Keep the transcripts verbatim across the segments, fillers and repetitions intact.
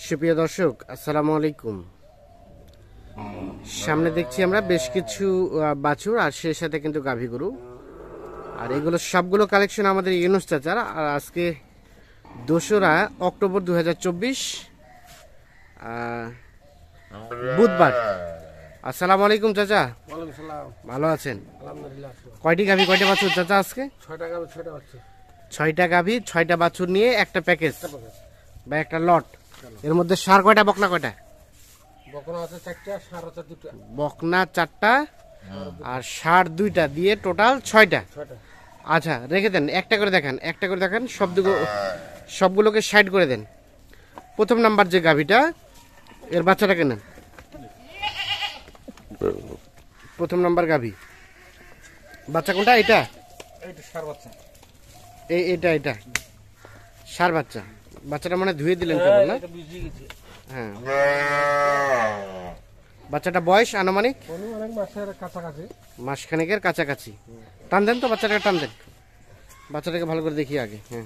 সুপ্রিয় দর্শক, আসসালামু আলাইকুম। সামনে দেখছি আমরা বেশ কিছু বাছুর আর সেই সাথে কিন্তু গাভী গরু, আর এগুলো সবগুলো কালেকশন আমাদের ইউনুস চাচার। আর আজকে দোসরা অক্টোবর দু হাজার চব্বিশ বুধবার। আসসালামু আলাইকুম চাচা। ভালো আছেন? কয়টি গাভী কয়টা বাছুর চাচা আজকে? ছয়টা গাভী ছয়টা বাছুর নিয়ে একটা প্যাকেজ বা একটা লট। এর মধ্যে সার কয়টা, বকনা কয়টা? বকনা চারটা আর সার দুইটা দিয়ে টোটাল ছয়টা। আচ্ছা রেখে দেন, একটা করে দেখান, একটা করে দেখান, সবগুলো সবগুলোকে সাইড করে দেন। প্রথম নাম্বার যে গাভীটা, এর বাচ্চাটাকে নেন। প্রথম নাম্বার গাভী, বাচ্চা কোনটা? এটা এই এটা এটা সার বাচ্চা। বাচ্চাটা মানে ধুয়ে দিলেন কেবল না? হ্যাঁ। বাচ্চাটা বয়স আনুমানিক মাসখানেকের কাছাকাছি। টান দেন তো বাচ্চাটাকে, টান দেন বাচ্চাটাকে ভালো করে দেখি আগে। হ্যাঁ,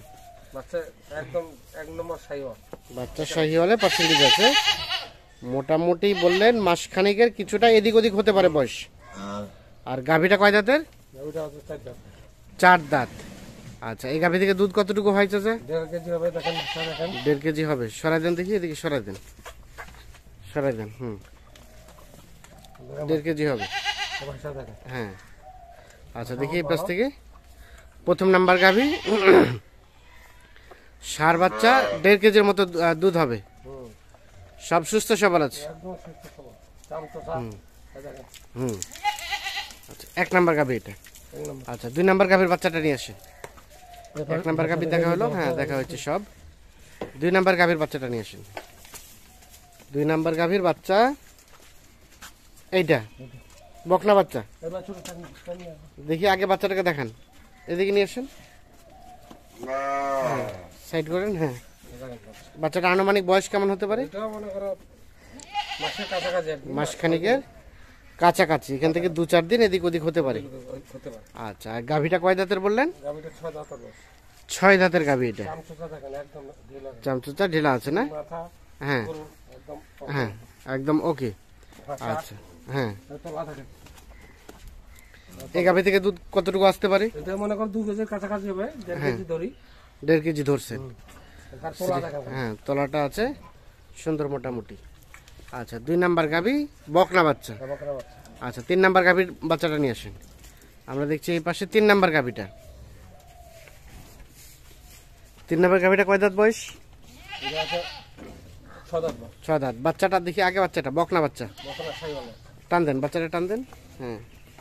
বাচ্চা শাহিওয়ালে পার্সেন্টেজ আছে মোটামুটি। বললেন মাসখানেকের কিছুটা এদিক ওদিক হতে পারে বয়স। আর গাভীটা কয় দাঁতের? চার দাঁত। আচ্ছা, এই গাভী থেকে দুধ কতটুকু হয় চাচা? দেড় কেজি হবে। দেখেন দেখেন দেড় কেজি হবে। সরাই দেন দেখি, এদিকে সরাই দেন, সরাই দেন। হুম, দেড় কেজি হবে। হ্যাঁ। আচ্ছা দেখি এই পাশ থেকে। প্রথম নাম্বার গাভী, ষাঁড় বাচ্চা, দেড় কেজির মতো দুধ হবে। সব সুস্থ সবল আছে। হুম। আচ্ছা, এক নাম্বার গাভী এটা। আচ্ছা, দুই নাম্বার গাভীর বাচ্চাটা নিয়ে আসে। এক নাম্বার গাভীর দেখা হলো, হ্যাঁ দেখা হয়েছে সব। দুই নাম্বার গাভীর বাচ্চাটা নিয়ে আসেন। দুই নাম্বার গাভীর বাচ্চা এইটা, বকনা বাচ্চা। দেখি আগে বাচ্চাটাকে দেখান, এদিকে নিয়ে আসেন, সাইড করেন। হ্যাঁ, বাচ্চাটা আনুমানিক বয়স কেমন হতে পারে? মাসখানিকের কাছাকাছি, এখান থেকে দু চার দিন এদিক ওদিক হতে পারে। আচ্ছা, গাভীটা কয় দাঁতের বললেন? ছয় দাঁতের গাভী এটা। চামচুচা ঢিলা আছে না? হ্যাঁ হ্যাঁ, একদম ওকে। আচ্ছা হ্যাঁ, এই গাভী থেকে দুধ কতটুকু আসতে পারে? দেড় কেজি ধরছেন। হ্যাঁ, তলাটা আছে সুন্দর মোটামুটি। আচ্ছা, দুই নাম্বার গাভী বকনা বাচ্চা। আচ্ছা, তিন নাম্বার গাভীর বাচ্চাটা নিয়ে আসেন। আমরা দেখছি এই পাশে তিন নাম্বার গাভীটা। তিন নাম্বার গাভীটা কয় দাঁত বয়স? ছয় দাঁত। বাচ্চাটা দেখি আগে, বাচ্চাটা বকনা বাচ্চা। টান দেন বাচ্চাটা, টান দেন। হ্যাঁ,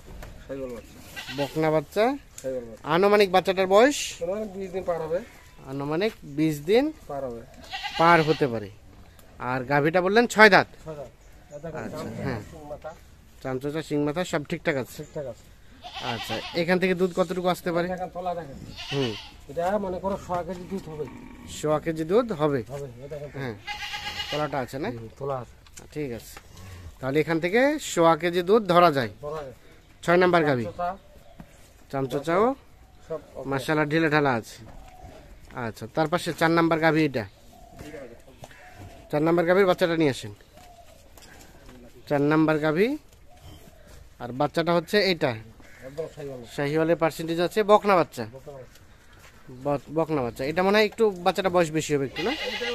বকনা বাচ্চা। আনুমানিক বাচ্চাটার বয়স বিশ দিন পার হবে। আনুমানিক বিশ দিন পার হতে পারে। আর গাভীটা বললেন ছয় দাঁত। আচ্ছা হ্যাঁ, চামচা সিং মাথা সব ঠিকঠাক আছে। আচ্ছা, এখান থেকে দুধ কতটুকু আসতে পারে? হুম, এটা মনে করো সোয়া কেজি দুধ হবে। সোয়া কেজি দুধ হবে। হ্যাঁ, তোলাটা আছে না? তোলা আছে। ঠিক আছে, তাহলে এখান থেকে সোয়া কেজি দুধ ধরা যায়। ছয় নাম্বার গাভী, চামচাও মাশাআল্লাহ ঢিলে ঢালা আছে। আচ্ছা, তার পাশে চার নাম্বার গাভী এটা। চার নাম্বার গাভীর বাচ্চাটা নিয়ে আসেন। চার নাম্বার গাভী আর বাচ্চাটা হচ্ছে এইটা, শাহিওয়ালের পার্সেন্টেজ আছে। বকনা বাচ্চা, বকনা বাচ্চা। এটা মনে হয় একটু বাচ্চাটা বয়স বেশি হবে একটু না?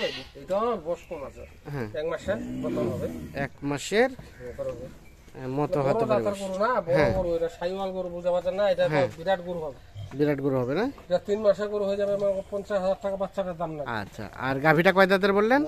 হ্যাঁ, এক মাসের মতো হতে পারে। হ্যাঁ, বিরাট গরু হবে না? তিন মাসের গরু হয়ে যাবে, পঞ্চাশ হাজার টাকা বাচ্চাটার দাম। আচ্ছা, আর গাভীটা কয় দাঁতের বললেন?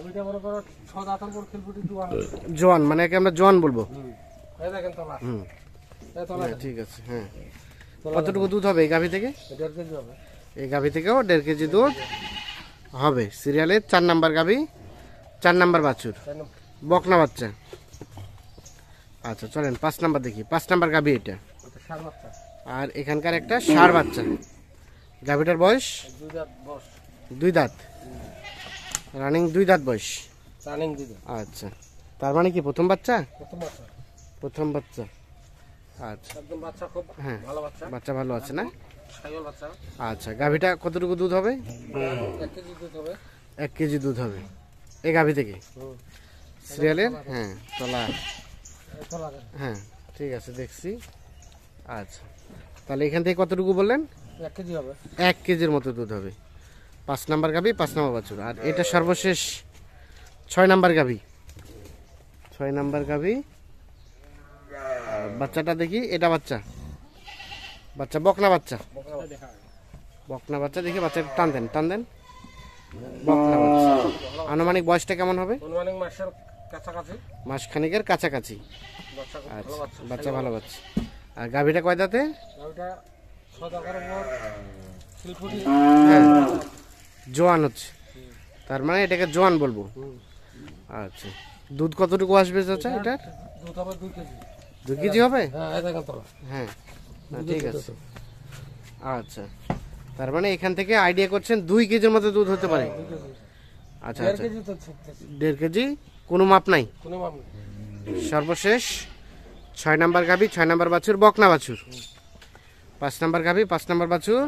জোয়ান, মানে একে আমরা জোয়ান বলবো। হুম, ঠিক আছে। হ্যাঁ, কতটুকু দুধ হবে এই গাভী থেকে? এই গাভী থেকেও দেড় কেজি দুধ হবে। সিরিয়ালের চার নাম্বার গাভী, চার নাম্বার বাছুর, বকনা বাচ্চা। আচ্ছা চলেন পাঁচ নাম্বার দেখি। পাঁচ নাম্বার গাভী এটা, আর এখানকার একটা ষাঁড় বাচ্চা। গাভীটার বয়স দুই দাঁত, রানিং দুই দাঁত বয়স। আচ্ছা, তার মানে কি প্রথম বাচ্চা? প্রথম বাচ্চা। আচ্ছা হ্যাঁ, বাচ্চা ভালো আছে না? আচ্ছা, গাভীটা কতটুকু দুধ হবে? এক কেজি দুধ হবে। এই গাভী থেকে হুম সিরিয়ালের হ্যাঁ তলা এই তলা হ্যাঁ ঠিক আছে দেখছি। আচ্ছা তাহলে এখান থেকে কতটুকু বললেন? এক কেজি হবে। এক কেজির মতো দুধ হবে। পাঁচ নাম্বার গাভী, পাঁচ নাম্বার বাছুর। আর এটা সর্বশেষ ছয় নাম্বার গাভী, ছয় নাম্বার গাভী। আর বাচ্চাটা দেখি, এটা বাচ্চা, বাচ্চা বকনা বাচ্চা, বকনা বাচ্চা দেখি, বাচ্চা টান দেন, টান দেন। বকনা বাচ্চা। আনুমানিক বয়সটা কেমন হবে? অনুমানিক মাসের কাছাকাছি, মাস খানিকের কাছাকাছি। বাচ্চা খুব ভালো আচ্ছা বাচ্চা। বাচ্চা ভালো বাচ্চা। আর গাভীটা কয় দাঁতে? ওটা ছয় টাকার উপর শিলপুরি। হ্যাঁ জোয়ান হচ্ছে, তার মানে এটাকে জোয়ান বলবো। হুম। আচ্ছা দুধ কতটুকু আসবে চাচা এটার? দুধ হবে দুই কেজি। দুই কেজি হবে? হ্যাঁ এই দেখেন তলা। হ্যাঁ না, ঠিক আছে। আচ্ছা তার মানে এখান থেকে আইডিয়া করছেন দুই কেজির মতো দুধ হতে পারে। দুই কেজি। আচ্ছা দেড় আচ্ছা কেজি তো শিখতেছি। দেড় কেজি কোনো মাপ নাই। কোনো মাপ নেই। সর্বশেষ ছয় নাম্বার গাভী, ছয় নাম্বার বাছুর, বকনা বাছুর। পাঁচ নাম্বার গাভী, পাঁচ নাম্বার বাছুর,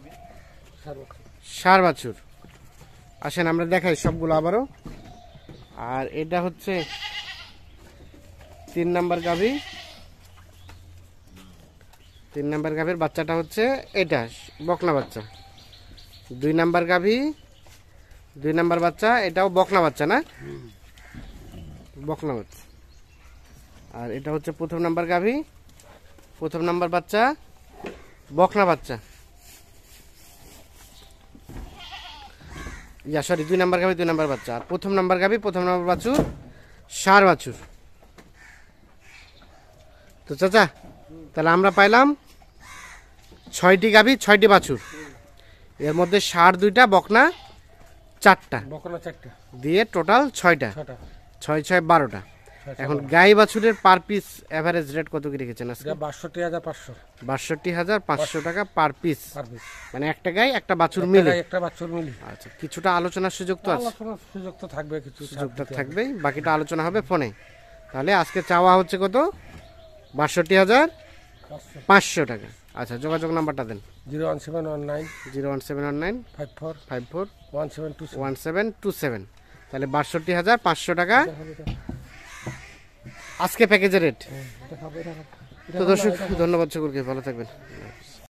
সার বাছুর। আসেন আমরা দেখাই সবগুলো আবারও। আর এটা হচ্ছে তিন নাম্বার গাভী, তিন নাম্বার গাভীর বাচ্চাটা হচ্ছে এটা বকনা বাচ্চা। দুই নাম্বার গাভী, দুই নাম্বার বাচ্চা, এটাও বকনা বাচ্চা না? বকনা বাচ্চা। আর এটা হচ্ছে প্রথম নাম্বার গাভী, প্রথম নাম্বার বাচ্চা, বকনা বাচ্চা। ইয়া সরি দুই নাম্বার গাভী, দুই নাম্বার বাচ্চা। আর প্রথম নাম্বার গাভী, প্রথম নাম্বার বাছুর, সার বাছুর। তো চাচা তাহলে আমরা পাইলাম ছয়টি গাভী, ছয়টি বাছুর। এর মধ্যে ষাট দুইটা, বকনা চারটা, বকনা চারটা দিয়ে টোটাল ছয়টা, ছটা। ছয় ছয় বারোটা। এখন গাই বাছুরের পার পিস এভারেজ রেট কত কি রেখেছেন আজকে? এটা বাষট্টি হাজার পাঁচশো। বাষট্টি হাজার পাঁচশো টাকা পার পিস, পার পিস। মানে একটা গাই একটা বাছুর মিলে। একটা বাছুর মিলি। আচ্ছা কিছুটা আলোচনার সুযোগ তো আছে? আলোচনার সুযোগ তো থাকবে, কিছু সুযোগটা থাকবেই, বাকিটা আলোচনা হবে ফোনে। তাহলে আজকে চাওয়া হচ্ছে কত? বাষট্টি হাজার পাঁচশো টাকা। আচ্ছা যোগাযোগ নাম্বারটা দেন। Zero one seven one nine zero one seven one nine five four five four one seven two one seven two seven. তাহলে বাষট্টি হাজার পাঁচশো টাকা আজকে প্যাকেজের রেট। তো দর্শক ধন্যবাদ সকলকে, ভালো থাকবেন।